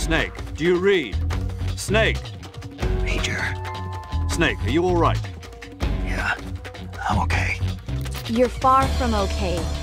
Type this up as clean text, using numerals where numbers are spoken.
Snake, do you read? Snake! Major. Snake, are you all right? Yeah, I'm okay. You're far from okay.